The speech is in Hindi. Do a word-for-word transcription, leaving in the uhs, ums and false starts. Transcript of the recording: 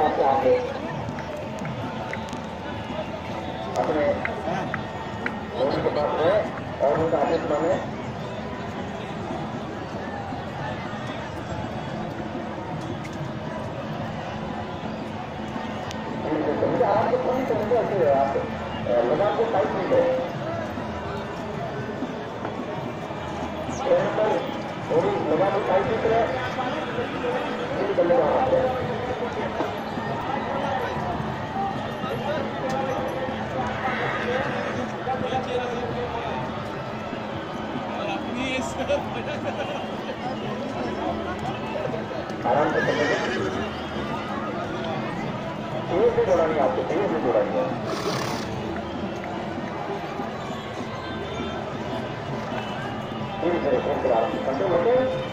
से आके अपने घोड़ी के पास गए और उनका आदेश माने। आपको कौन से आप लगाम को टाइट नहीं लो, थोड़ी लगाम को टाइट नहीं करें, आराम से चलेंगे। तेज से दौड़ानी है आपको, तेज से दौड़ानी है। धीरे धीरे आराम से कंट्रोल होते